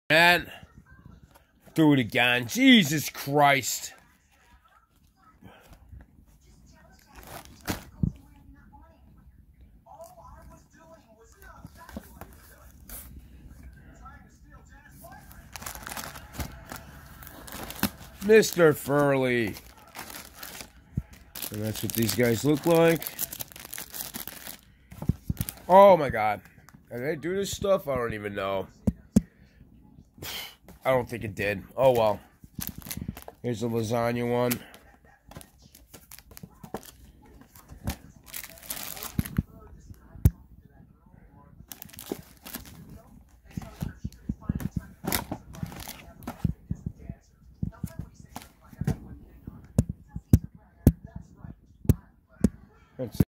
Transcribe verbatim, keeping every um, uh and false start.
Man, do it again. Jesus Christ. Mister Furley. And that's what these guys look like. Oh my god. Did they do this stuff? I don't even know. I don't think it did. Oh well. Here's the lasagna one. That's